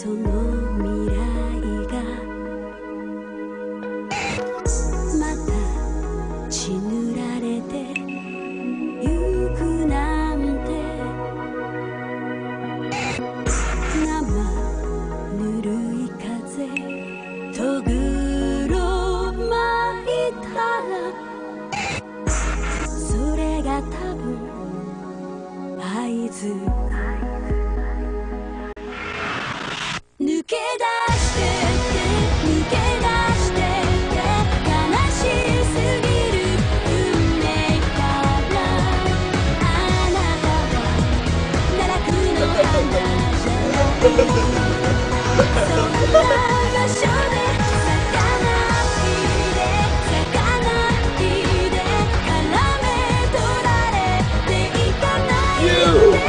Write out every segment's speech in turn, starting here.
その未来がまた血塗られてゆくなんて生ぬるい風とぐろ巻いたらそれが多分合図抜け出してって抜け出してって悲しすぎる運命からあなたは奈落の花じゃないそんな場所で咲かないで咲かないで絡め取られていかないで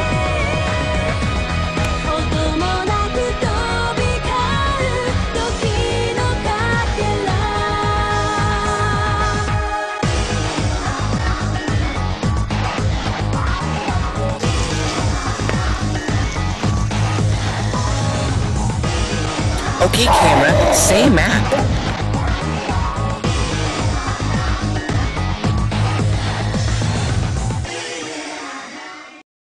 音もなく飛び交う時のかけら Okay, camera, say map.